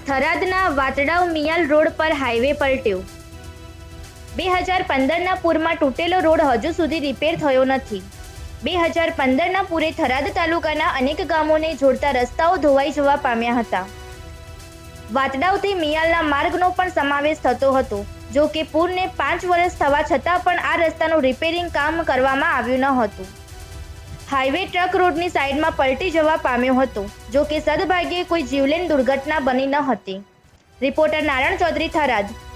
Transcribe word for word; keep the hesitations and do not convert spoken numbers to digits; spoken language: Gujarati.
થરાદના વાતડાવ મિયાલ રોડ પર હાઈવે પલટ્યો। બે હજાર પંદરના પૂરમાં તૂટેલો રોડ હજુ સુધી રિપેર થયો નથી। બે હજાર પંદરના પૂરે થરાદ તાલુકાના અનેક ગામોને જોડતા રસ્તાઓ ધોવાઈ જવા પામ્યા હતા। વાતડાવથી મિયાલના માર્ગનો પણ સમાવેશ થતો હતો। જો કે પૂરને પાંચ વર્ષ થવા છતાં પણ આ રસ્તાનું રિપેરિંગ કામ કરવામાં આવ્યું ન હતું। હાઈવે ટ્રક રોડની સાઈડમાં પલટી જવા પામ્યો હતો। જો કે સદભાગ્યે કોઈ જીવલેણ દુર્ઘટના બની ન હતી। રિપોર્ટર નારાયણ ચૌધરી, થરાદ।